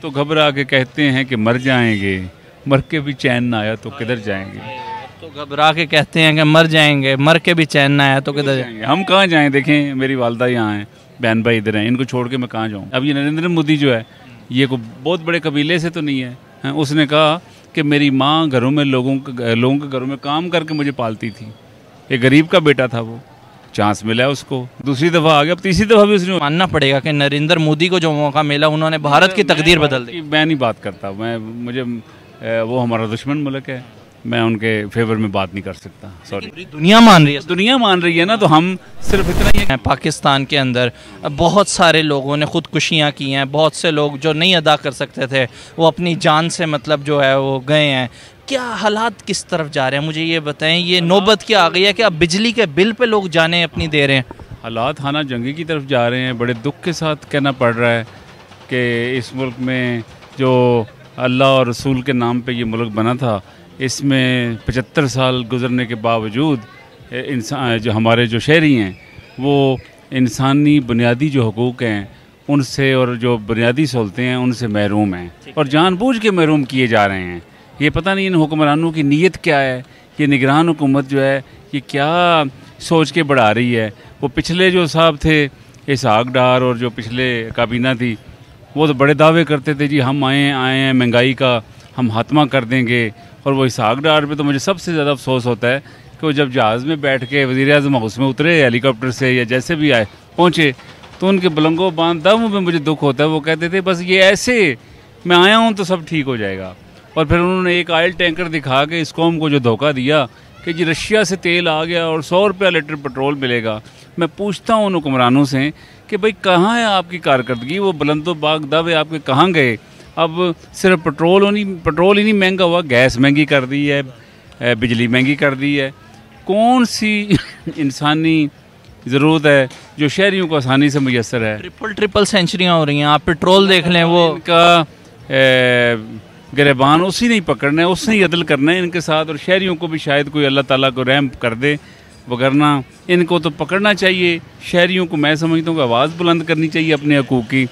तो घबरा के कहते हैं कि मर जाएंगे, मर के भी चैन ना आया तो किधर जाएंगे। तो घबरा के कहते हैं कि मर जाएंगे, मर के भी चैन ना आया तो किधर जाएंगे। हम कहाँ जाएं? देखें मेरी वालदा यहाँ हैं, बहन भाई इधर हैं, इनको छोड़ के मैं कहाँ जाऊँ। अब ये नरेंद्र मोदी जो है ये को बहुत बड़े कबीले से तो नहीं है, हैं? उसने कहा कि मेरी माँ घरों में लोगों के घरों में काम करके मुझे पालती थी। एक गरीब का बेटा था, वो चांस मिला है उसको, दूसरी दफ़ा आ गया, अब तीसरी दफ़ा भी उसने। मानना पड़ेगा कि नरेंद्र मोदी को जो मौका मिला उन्होंने भारत की तकदीर बदल दी। मैं नहीं बात करता, मुझे वो हमारा दुश्मन मुल्क है, मैं उनके फेवर में बात नहीं कर सकता, सॉरी। पूरी दुनिया मान रही है, दुनिया मान रही है ना, तो हम सिर्फ इतना ही है। पाकिस्तान के अंदर बहुत सारे लोगों ने खुदकुशियाँ की हैं, बहुत से लोग जो नहीं अदा कर सकते थे वो अपनी जान से मतलब जो है वो गए हैं। क्या हालात किस तरफ जा रहे हैं, मुझे ये बताएं। ये नौबत क्या आ गई है कि अब बिजली के बिल पे लोग जाने अपनी दे रहे हैं। हालात खाना जंगी की तरफ जा रहे हैं। बड़े दुख के साथ कहना पड़ रहा है कि इस मुल्क में जो अल्लाह और रसूल के नाम पे ये मुल्क बना था, इसमें 75 साल गुजरने के बावजूद इंसान जो हमारे जो शहरी हैं वो इंसानी बुनियादी जो हकूक़ हैं उनसे और जो बुनियादी सहूलतें हैं उनसे महरूम हैं, और जानबूझ के महरूम किए जा रहे हैं। ये पता नहीं इन हुक्मरानों की नीयत क्या है। ये निगरान हुकूमत जो है ये क्या सोच के बढ़ा रही है। वो पिछले जो साहब थे इसहाक डार और जो पिछले काबीना थी वो तो बड़े दावे करते थे जी हम आए हैं महंगाई का हम खात्मा कर देंगे। और वो इसहाक डार पे तो मुझे सबसे ज़्यादा अफसोस होता है कि वो जब जहाज़ में बैठ के वज़ीर-ए-आज़म हाउस में उतरे हेलीकॉप्टर से या जैसे भी आए पहुँचे तो उनके बलंगो बांध दम में मुझे दुख होता है। वो कहते थे बस ये ऐसे मैं आया हूँ तो सब ठीक हो जाएगा। और फिर उन्होंने एक ऑयल टैंकर दिखा के इस कौम को जो धोखा दिया कि जी रशिया से तेल आ गया और 100 रुपया लीटर पेट्रोल मिलेगा। मैं पूछता हूँ उन हुक्मरानों से कि भाई कहाँ है आपकी कारकर्दगी, वो बुलंदोबाग दावे आपके कहाँ गए। अब सिर्फ पेट्रोल ही नहीं महंगा हुआ, गैस महंगी कर दी है, बिजली महंगी कर दी है। कौन सी इंसानी ज़रूरत है जो शहरियों को आसानी से मुयसर है। ट्रिपल सेंचुरियाँ हो रही हैं, आप पेट्रोल देख लें, वो इनका गिरबान उसी नहीं पकड़ना है, उसने ही अदल करना है इनके साथ। और शहरियों को भी शायद कोई अल्लाह ताला को रहम कर दे, वगरना इनको तो पकड़ना चाहिए। शहरियों को मैं समझता हूँ कि आवाज़ बुलंद करनी चाहिए अपने हकूक़ की,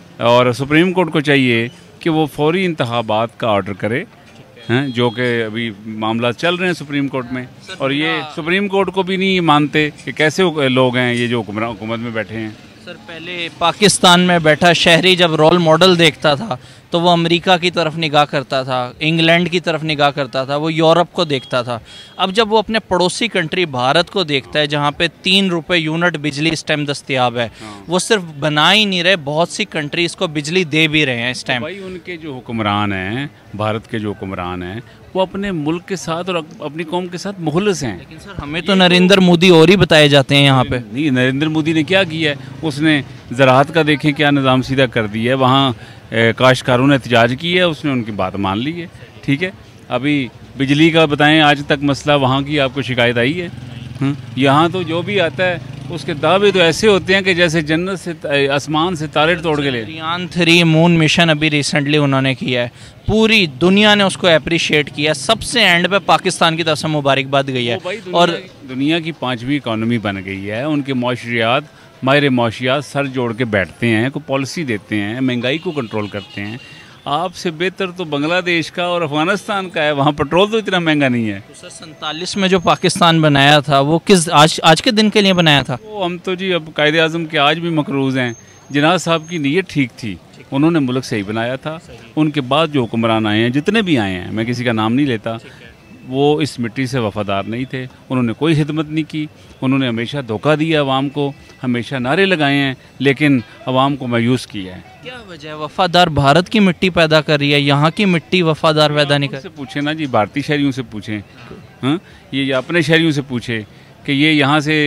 और सुप्रीम कोर्ट को चाहिए कि वो फौरी इंतखाबात का ऑर्डर करे, हैं जो कि अभी मामला चल रहे हैं सुप्रीम कोर्ट में। और ये सुप्रीम कोर्ट को भी नहीं मानते कि कैसे लोग हैं ये जो हुकूमत में बैठे हैं। सर पहले पाकिस्तान में बैठा शहरी जब रोल मॉडल देखता था तो वो अमेरिका की तरफ निगाह करता था, इंग्लैंड की तरफ निगाह करता था, वो यूरोप को देखता था। अब जब वो अपने पड़ोसी कंट्री भारत को देखता है जहाँ पे 3 रुपये यूनिट बिजली इस टाइम दस्तयाब है, वो सिर्फ बना ही नहीं रहे, बहुत सी कंट्री इसको बिजली दे भी रहे हैं इस टाइम। भाई उनके जो हुक्मरान हैं, भारत के जो हुक्मरान हैं, वो अपने मुल्क के साथ और अपनी कौम के साथ मुखलिस हैं। लेकिन सर हमें तो नरेंद्र मोदी और ही बताए जाते हैं यहाँ पे। नहीं, नरेंद्र मोदी ने क्या किया है, उसने ज़राअत का देखें क्या निज़ाम सीधा कर दिया है। वहाँ काश्तकारों ने एहतजाज की है, उसने उनकी बात मान ली है, ठीक है। अभी बिजली का बताएं, आज तक मसला वहाँ की आपको शिकायत आई है? यहाँ तो जो भी आता है उसके दावे तो ऐसे होते हैं कि जैसे जन्नत से आसमान से तारे तोड़ के ले। चंद्रयान 3 मून मिशन अभी रिसेंटली उन्होंने किया है, पूरी दुनिया ने उसको अप्रिशिएट किया, सबसे एंड पे पाकिस्तान की तरफ से मुबारकबाद गई है। और दुनिया की 5वीं इकॉनमी बन गई है। उनके माशरियात माहिर माशियात सर जोड़ के बैठते हैं, कोई पॉलिसी देते हैं, महंगाई को कंट्रोल करते हैं। आपसे बेहतर तो बांग्लादेश का और अफगानिस्तान का है, वहाँ पेट्रोल तो इतना महंगा नहीं है। तो सर 47 में जो पाकिस्तान बनाया था वो किस आज के दिन के लिए बनाया था? वो हम तो जी अब कायदे आज़म के आज भी मकरूज़ हैं। जिनाज़ साहब की नीयत ठीक थी, उन्होंने मुल्क सही बनाया था। उनके बाद जो हुक्मरान आए हैं, जितने भी आए हैं, मैं किसी का नाम नहीं लेता, वो इस मिट्टी से वफ़ादार नहीं थे। उन्होंने कोई खिदमत नहीं की, उन्होंने हमेशा धोखा दिया आवाम को, हमेशा नारे लगाए हैं, लेकिन आवाम को मायूस किया है। क्या वजह है? वफ़ादार भारत की मिट्टी पैदा कर रही है, यहाँ की मिट्टी वफ़ादार पैदा नहीं कर। से पूछें ना जी, भारतीय शहरियों से पूछें, हाँ ये अपने शहरियों से पूछे कि ये यहाँ से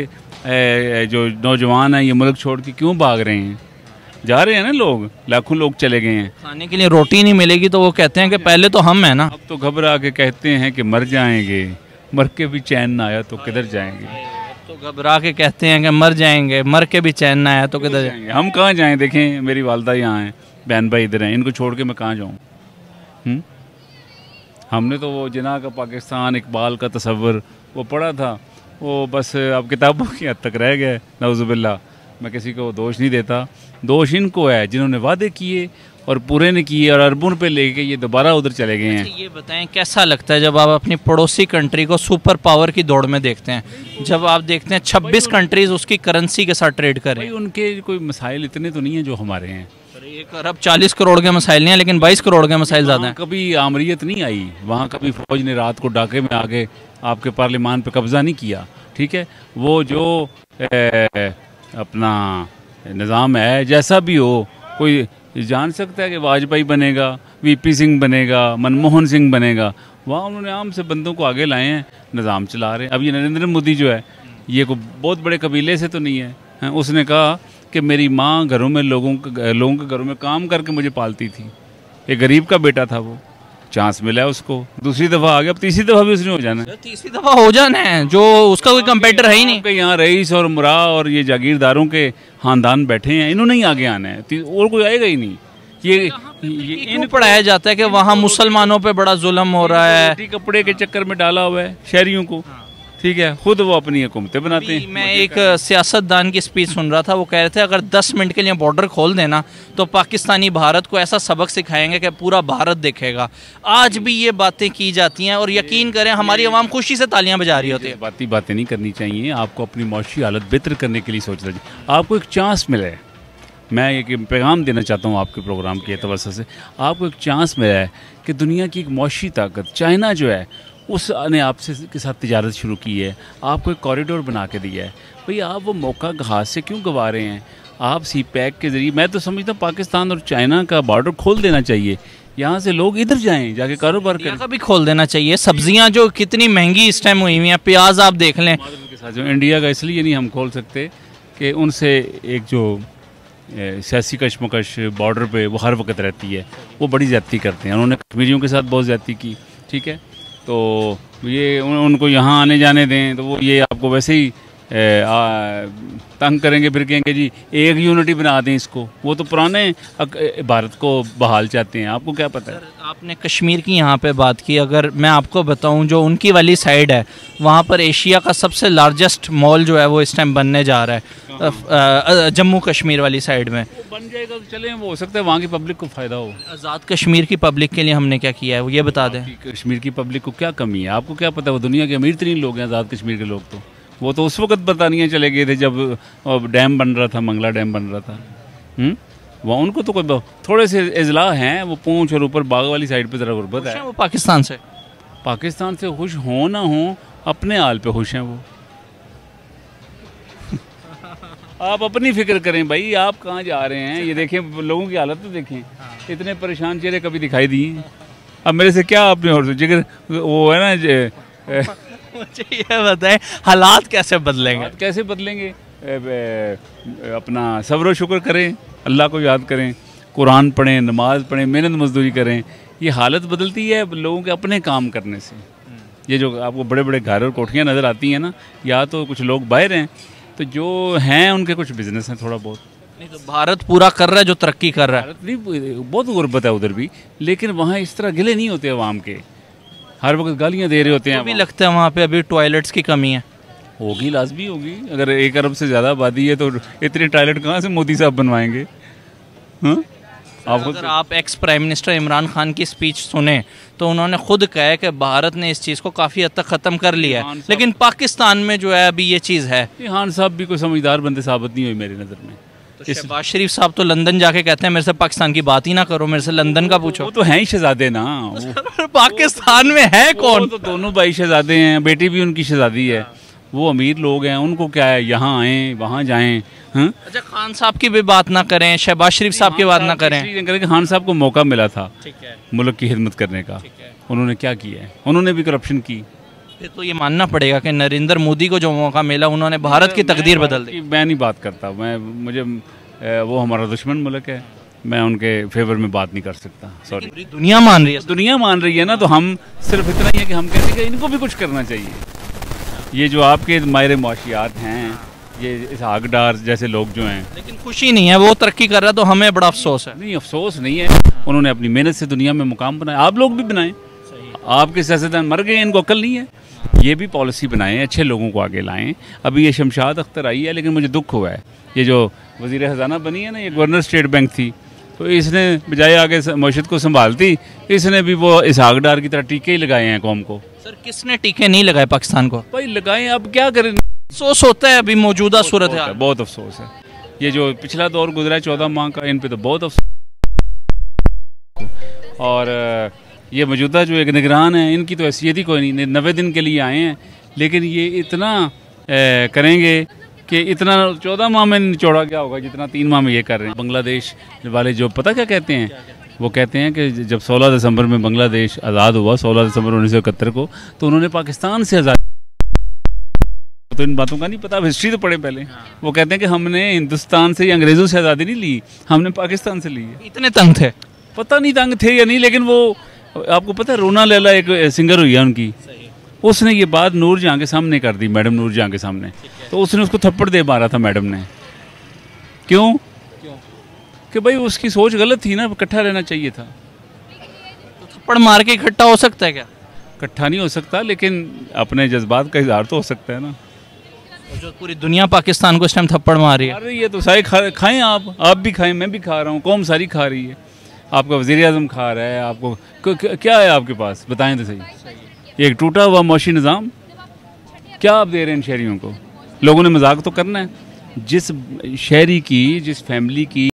जो नौजवान हैं ये मुल्क छोड़ के क्यों भाग रहे हैं। जा रहे हैं ना लोग, लाखों लोग चले गए हैं। खाने के लिए रोटी नहीं मिलेगी तो वो कहते हैं कि पहले तो हम हैं ना। अब तो घबरा के कहते हैं कि मर जाएंगे, मर के भी चैन ना आया तो किधर जाएंगे। तो घबरा के कहते हैं कि मर जाएंगे, मर के भी चैन ना आया तो किधर जाएंगे। हम कहाँ जाएं? देखें मेरी वालदा यहाँ हैं, बहन भाई इधर हैं, इनको छोड़ के मैं कहाँ जाऊँ। हमने तो वो जिना का पाकिस्तान, इकबाल का तस्वर वो पढ़ा था, वो बस अब किताबों की हद तक रह गए। नऊज़ुबिल्लाह, मैं किसी को दोष नहीं देता, दोष इनको है जिन्होंने वादे किए और पूरे नहीं किए और अरबों रुपये लेके ये दोबारा उधर चले गए हैं। ये बताएं कैसा लगता है जब आप अपनी पड़ोसी कंट्री को सुपर पावर की दौड़ में देखते हैं, जब आप देखते हैं 26 कंट्रीज उसकी करेंसी के साथ ट्रेड कर रही भाई उनके कोई मसाइल इतने तो नहीं हैं जो हमारे हैं। 1 अरब 40 करोड़ के मसाइल नहीं है, लेकिन 22 करोड़ के मसाइल ज़्यादा हैं। कभी आमरीत नहीं आई वहाँ, कभी फौज ने रात को डाके में आके आपके पार्लियामान पे कब्जा नहीं किया। ठीक है, वो जो अपना निज़ाम है जैसा भी हो, कोई जान सकता है कि वाजपेयी बनेगा, वीपी सिंह बनेगा, मनमोहन सिंह बनेगा। वहाँ उन्होंने आम से बंदों को आगे लाए हैं, निज़ाम चला रहे हैं। अब ये नरेंद्र मोदी जो है, ये कोई बहुत बड़े कबीले से तो नहीं है। उसने कहा कि मेरी माँ घरों में लोगों के घरों में काम करके मुझे पालती थी। एक गरीब का बेटा था, वो चांस मिला है उसको, दूसरी दफ़ा आ गया, अब तीसरी दफ़ा भी उसने हो जाना है। तीसरी दफ़ा हो जाना है, जो उसका कोई कंपेटर है ही नहीं। यहाँ रईस और मुरा और ये जागीरदारों के खानदान बैठे हैं, इन्होंने ही आगे आना है और कोई आएगा ही नहीं। ये इनको पढ़ाया जाता है कि वहाँ मुसलमानों पे बड़ा जुल्म हो रहा है, रोटी कपड़े के चक्कर में डाला हुआ है शहरियों को। ठीक है, खुद वो अपनी हुकूमतें बनाते हैं। मैं एक सियासतदान की स्पीच सुन रहा था, वो कह रहे थे अगर 10 मिनट के लिए बॉर्डर खोल देना तो पाकिस्तानी भारत को ऐसा सबक सिखाएंगे कि पूरा भारत देखेगा। आज भी ये बातें की जाती हैं और यकीन करें हमारी आवाम खुशी से तालियां बजा रही होती है। बातें नहीं करनी चाहिए, आपको अपनी माशी हालत बेहतर करने के लिए सोचना चाहिए। आपको एक चांस मिले, मैं एक पैगाम देना चाहता हूँ आपके प्रोग्राम के तवज्जो से, आपको एक चांस मिला है कि दुनिया की एक मौशी ताकत चाइना जो है उसने आपसे के साथ तिजारत शुरू की है, आपको एक कॉरिडोर बना के दिया है। भाई आप वो मौका हाथ से क्यों गंवा रहे हैं? आप सी पैक के ज़रिए, मैं तो समझता हूँ पाकिस्तान और चाइना का बॉर्डर खोल देना चाहिए, यहाँ से लोग इधर जाएं, जाके कारोबार करें। का भी खोल देना चाहिए। सब्जियाँ जो कितनी महंगी इस टाइम हुई हुई हैं, प्याज आप देख लें। के साथ जो इंडिया का इसलिए नहीं हम खोल सकते कि उनसे एक जो सियासी कशमकश बॉर्डर पे वो हर वक्त रहती है, वो बड़ी ज़्यादती करते हैं। उन्होंने कश्मीरियों के साथ बहुत ज़्यादती की। ठीक है, तो ये उनको यहाँ आने जाने दें तो वो ये आपको वैसे ही तंग करेंगे, फिर कहेंगे जी एक यूनिटी बना दें इसको। वो तो पुराने भारत को बहाल चाहते हैं, आपको क्या पता है। आपने कश्मीर की यहाँ पे बात की, अगर मैं आपको बताऊँ जो उनकी वाली साइड है वहाँ पर एशिया का सबसे लार्जेस्ट मॉल जो है वो इस टाइम बनने जा रहा है जम्मू कश्मीर वाली साइड में। बन जाएगा तो चले, वो हो सकता है वहाँ की पब्लिक को फ़ायदा हो। आज़ाद कश्मीर की पब्लिक के लिए हमने क्या किया है वो ये बता दें। कश्मीर की पब्लिक को क्या कमी है, आपको क्या पता। वो दुनिया के अमीर तरीन लोग हैं आज़ाद कश्मीर के लोग। तो वो तो उस वक्त बरतानिया चले गए थे जब डैम बन रहा था, मंगला डैम बन रहा था। वहाँ उनको तो कोई थोड़े से इजला हैं, वो पूंछ और ऊपर बाग वाली साइड पे ज़रा गुर्बत है। वो पाकिस्तान से खुश हो ना हो, अपने हाल पे खुश हैं वो। आप अपनी फिक्र करें भाई, आप कहाँ जा रहे हैं। ये देखें लोगों की हालत तो देखें, इतने परेशान चेहरे कभी दिखाई दिए। अब मेरे से क्या आपने और जिगर वो है ना मुझे ये बताएं हालात कैसे बदलेंगे? कैसे बदलेंगे? अपना सब्र शुक्र करें, अल्लाह को याद करें, कुरान पढ़ें, नमाज पढ़ें, मेहनत मजदूरी करें। ये हालत बदलती है लोगों के अपने काम करने से। ये जो आपको बड़े बड़े घर और कोठियाँ नज़र आती हैं ना, या तो कुछ लोग बाहर हैं, तो जो हैं उनके कुछ बिजनेस हैं थोड़ा बहुत। नहीं तो भारत पूरा कर रहा है जो तरक्की कर रहा है। भारत नहीं, बहुत गुर्बत है उधर भी, लेकिन वहाँ इस तरह गिले नहीं होते अवाम के, हर वक्त गालियाँ दे रहे होते हैं। भी लगता है वहाँ पे अभी टॉयलेट्स की कमी है। होगी, लाजमी होगी। अगर 1 अरब से ज़्यादा आबादी है तो इतने टॉयलेट कहाँ से मोदी साहब बनवाएंगे? अगर आप ex prime minister Imran Khan की स्पीच सुने तो उन्होंने खुद कहा है कि भारत ने इस चीज़ को काफ़ी हद तक ख़त्म कर लिया है, लेकिन पाकिस्तान में जो है अभी ये चीज़ है। खान साहब भी कोई समझदार बंदे साबित नहीं हुई मेरी नज़र में। तो शहबाज शरीफ साहब तो लंदन जाके कहते हैं मेरे से पाकिस्तान की बात ही ना करो, मेरे से लंदन का पूछो। वो तो हैं ही शहजादे ना। पाकिस्तान में है कौन? तो दोनों भाई शहजादे हैं, बेटी भी उनकी शहजादी है। वो अमीर लोग हैं, उनको क्या है, यहाँ आएँ वहाँ जाएँ। अच्छा, खान साहब की भी बात ना करें, शहबाज शरीफ साहब की बात ना करें। खान साहब को मौका मिला था मुल्क की खिदमत करने का, उन्होंने क्या किया है? उन्होंने भी करप्शन की। फिर तो ये मानना पड़ेगा कि नरेंद्र मोदी को जो मौका मिला उन्होंने भारत की तकदीर बदल दी। मैं नहीं बात करता, मुझे वो हमारा दुश्मन मुल्क है, मैं उनके फेवर में बात नहीं कर सकता। सॉरी। दुनिया मान रही है, दुनिया मान रही है ना, तो हम सिर्फ इतना ही है कि हम कहते हैं कि इनको भी कुछ करना चाहिए। ये जो आपके माहिर मुआशियात हैं, ये इसहाक डार जैसे लोग जो हैं, लेकिन खुशी नहीं है, वो तरक्की कर रहा है तो हमें बड़ा अफसोस है। नहीं, अफसोस नहीं है, उन्होंने अपनी मेहनत से दुनिया में मुकाम बनाया। आप लोग भी बनाएं। आपके सियासतदान मर गए, इनको अक्ल नहीं है। ये भी पॉलिसी बनाएं, अच्छे लोगों को आगे लाएं। अभी ये शमशाद अख्तर आई है, लेकिन मुझे दुख हुआ है, ये जो वज़ीर ख़ज़ाना बनी है ना, ये गवर्नर स्टेट बैंक थी, तो इसने बजाय आगे मईशत को संभालती, इसने भी वो इसहाक डार की तरह टीके ही लगाए हैं कौम को। सर किसने टीके नहीं लगाए पाकिस्तान को? भाई लगाए, अब क्या करें। अफसोस होता है अभी मौजूदा सूरत हाल। बहुत अफसोस है। ये जो पिछला दौर गुजरा है 14 माह का, इन पे तो बहुत अफसोस। और ये मौजूदा जो एक निगरान है, इनकी तो हैसियत ही कोई नहीं। 90 दिन के लिए आए हैं, लेकिन ये इतना करेंगे कि इतना 14 माह में निचोड़ा क्या होगा जितना 3 माह में ये कर रहे हैं। बांग्लादेश वाले जो पता क्या कहते हैं, वो कहते हैं कि जब 16 दिसंबर में बांग्लादेश आज़ाद हुआ, 16 दिसंबर 1971 को, तो उन्होंने पाकिस्तान से आज़ाद। तो इन बातों का नहीं पता, हिस्ट्री तो पढ़े पहले। वो कहते हैं कि हमने हिंदुस्तान से या अंग्रेज़ों से आज़ादी नहीं ली, हमने पाकिस्तान से ली है। इतने तंग थे? पता नहीं तंग थे या नहीं, लेकिन वो आपको पता है, रोना लैला एक सिंगर हुई है उनकी, उसने ये बात नूर जहाँ के सामने कर दी, मैडम नूर जहाँ के सामने। तो उसने उसको थप्पड़ दे मारा था मैडम ने। क्यों? कि भाई उसकी सोच गलत थी ना, इकट्ठा रहना चाहिए था। तो थप्पड़ मार के इकट्ठा हो सकता है क्या? इकट्ठा नहीं हो सकता, लेकिन अपने जज्बात का इजहार तो हो सकता है ना। जो पूरी दुनिया पाकिस्तान को इस टाइम थप्पड़ मार रही है। अरे ये तो सारे खाएं, आप भी खाएं, मैं भी खा रहा हूँ, कौम सारी खा रही है। आपका वज़ीर आज़म खा रहा है, आपको क्या है आपके पास, बताएं तो सही। एक टूटा हुआ मौशी निज़ाम, क्या आप दे रहे हैं इन शहरियों को? लोगों ने मजाक तो करना है। जिस शहरी की, जिस फैमिली की